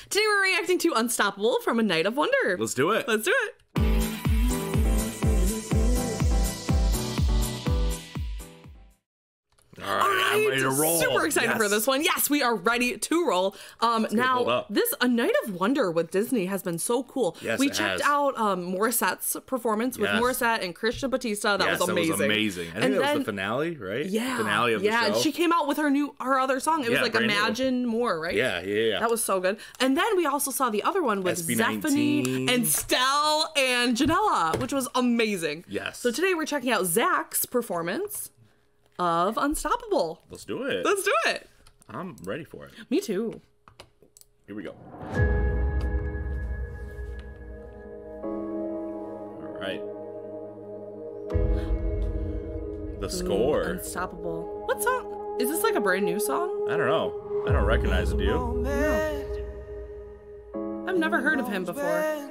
Today we're reacting to Unstoppable from A Night of Wonder. Let's do it. Let's do it. All right, I'm ready to roll. Super excited for this one. Yes, we are ready to roll. Now, this A Night of Wonder with Disney has been so cool. Yes, we checked out Morissette's performance with Morissette and Christian Batista. That was amazing. That was amazing. I think that was the finale, right? Yeah. Finale of the show. Yeah, and she came out with her other song. It was like Imagine More, right? Yeah. That was so good. And then we also saw the other one with Zephanie and Stell and Janella, which was amazing. Yes. So today we're checking out Zack's performance of Unstoppable. Let's do it. Let's do it. I'm ready for it. Me too. Here we go. All right. The score. Unstoppable. What song? Is this like a brand new song? I don't know. I don't recognize it, do you? No. I've never heard of him before.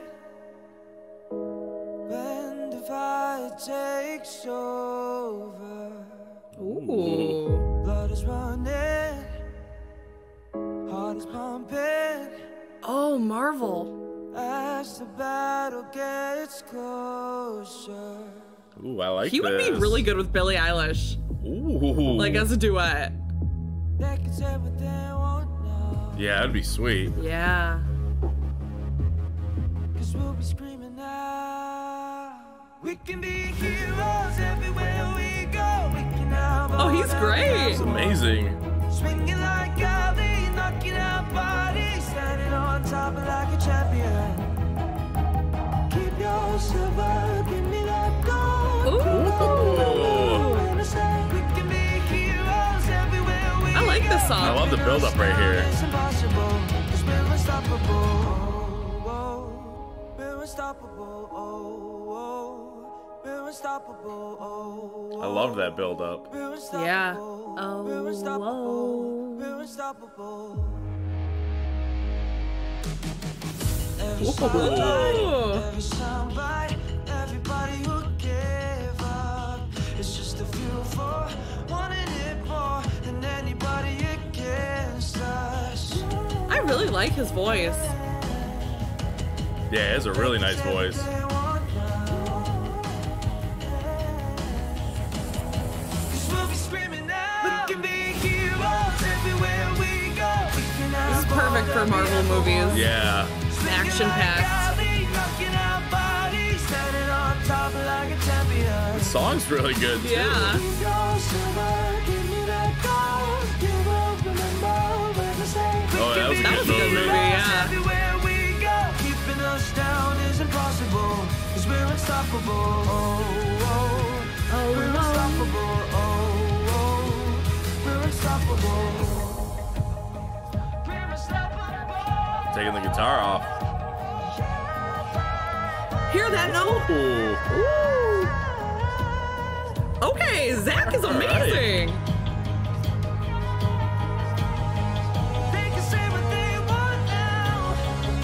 When the fire takes over. Ooh. Blood is running, heart is pumping. Oh, Marvel. As the battle gets closer. Ooh, I like this. He would be really good with Billie Eilish. Ooh. Like as a duet. They can say what they want now. Yeah, that'd be sweet. Yeah. 'Cause we'll be screaming out. We can be heroes everywhere we go. We can have oh, he's great. It's amazing. Swinging like Ali, knocking out bodies, standing on top of like a champion. Keep your silver, give me that gold. Ooh. We can be heroes everywhere we I like this song. I love the build up right here. It's impossible, 'cause we're unstoppable. We're unstoppable. We're unstoppable. I love that build up. Yeah. We're unstoppable. We're unstoppable. Every soundbite, every soundbite, everybody who gave up. It's just a fuel for wanting it more than anybody against us. I really like his voice. Yeah, he has a really nice voice. This is perfect for Marvel movies. Yeah. Action-packed. The song's really good too. Yeah. Oh, that was a good movie. Yeah. Everywhere we go, keeping us down is impossible. 'Cause we're unstoppable. We're unstoppable. We're unstoppable. Taking the guitar off. Hear that note? Ooh. Ooh. Okay, Zack is amazing. They can say what they want now.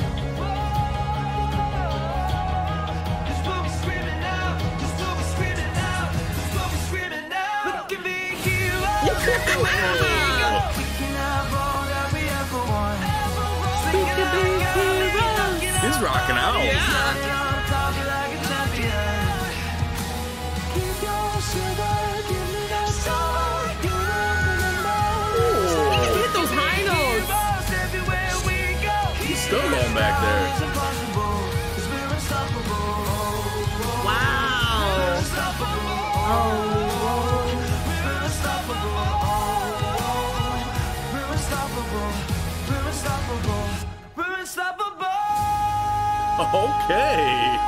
'Cause we'll be screaming out. 'Cause we'll be screaming out. 'Cause we'll be screaming out. We can be heroes. We can have all that we ever want. We can be heroes. He's rocking out. Yeah. Hit those high notes. He's still going back there. Wow. Okay.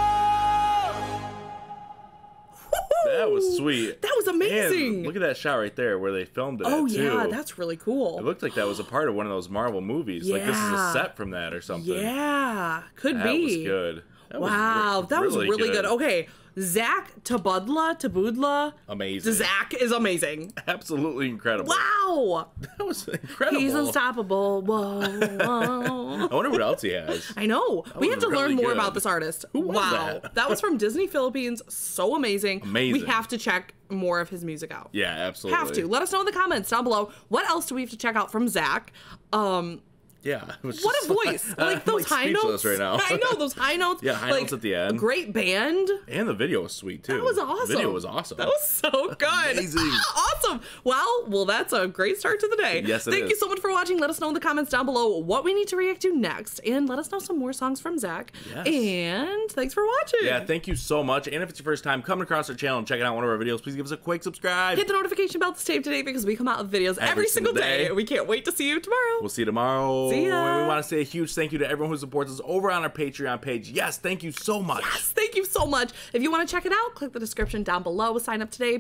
That was sweet. That was amazing. And look at that shot right there where they filmed it. Oh at, too. yeah, that's really cool. It looked like that was a part of one of those Marvel movies. Like this is a set from that or something. Yeah, could That be. was good. That Wow, that was really good. Okay, Zack Tabudlo. Amazing. Zack is amazing. Absolutely incredible. Wow. That was incredible. He's unstoppable. Whoa, whoa. I wonder what else he has. I know. We have to learn more about this artist. Who was wow. that? Was from Disney Philippines. So amazing. Amazing. We have to check more of his music out. Yeah, absolutely. Have to. Let us know in the comments down below. What else do we have to check out from Zack? Yeah. What a voice. Like those high notes. Right now. I know, those high notes. Yeah, high notes at the end. Great band. And the video was sweet, too. That was awesome. The video was awesome. That was so good. Amazing. Awesome. Well, that's a great start to the day. Yes, it Thank is. you so much for watching. Let us know in the comments down below what we need to react to next. And let us know some more songs from Zack. Yes. And thanks for watching. Yeah, thank you so much. And if it's your first time coming across our channel and checking out one of our videos, please give us a quick subscribe. Hit the notification bell to stay up to date because we come out with videos every single day. We can't wait to see you tomorrow. We'll see you tomorrow. See ya. And we want to say a huge thank you to everyone who supports us over on our Patreon page. Yes, thank you so much. Yes, thank you so much. If you want to check it out, click the description down below. Sign up today,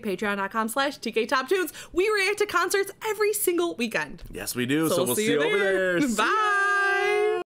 patreon.com/tktoptunes. We react to concerts every single weekend. Yes, we do. So we'll see you you over there. Bye.